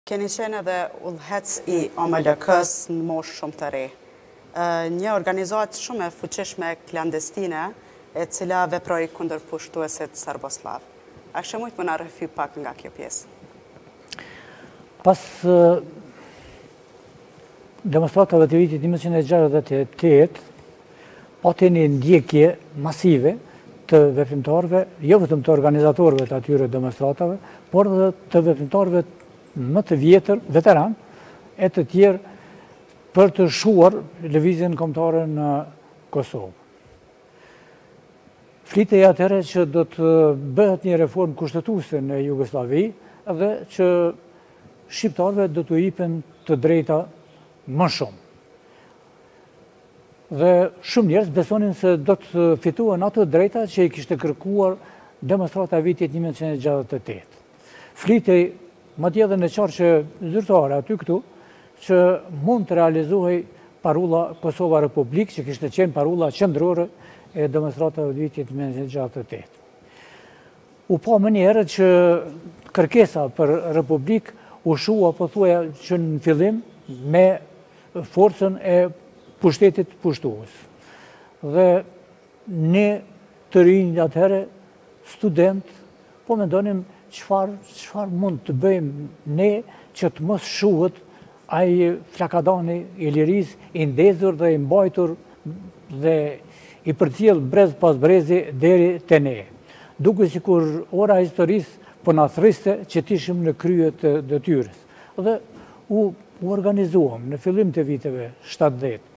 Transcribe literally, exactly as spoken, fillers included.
Keni qenë edhe udhëhec i O M L K-s në moshë shumë të re. Një organizatë shumë e fuqishme klandestine e cila veproi kundër pushtuesit serboslav. A kështë mujtë më na rrëfy pak nga kjo pjesë? Pas demonstratave të vitit një mijë e gjashtëdhjetë e tetë, pati një ndjekje masive të veprimtarëve, jo vetëm të organizatorëve të atyre demonstratave, por dhe të veprimtarëve më të vjetër, veteran, e të tjerë për të shuar lëvizjen kombëtare në Kosovë. Flitej atëherë që do të bëhet një reformë kushtetuese në Jugosllavi dhe që shqiptarëve do t'u jipen të drejta më shumë. Dhe shumë njerëz besonin se do të fituan ato drejta që i kishte kërkuar demonstrata e vitit një mijë e gjashtëdhjetë e tetë. Flitej madje edhe në qarqe zyrtare aty këtu, që mund të realizohej parulla Kosova Republik, që kishte qenë parulla qendrore e demonstratave të vitit një mijë e gjashtëdhjetë e tetë. U pa më një herë që kërkesa për Republik u shua pothuaja që në fillim me forcën e pushtetit pushtues. Dhe ne të rinj atëherë, student, po mendonim qëfar, qëfar mund të bëjmë ne që të mos shuhet ai flakadani i liris, i ndezur dhe i mbajtur dhe i përcjell brez pas brezi deri te ne. Duke sikur ora historisë po na thriste që t'ishim në krye të detyrës. Dhe u, u organizuam në fillim të viteve shtatëdhjetë.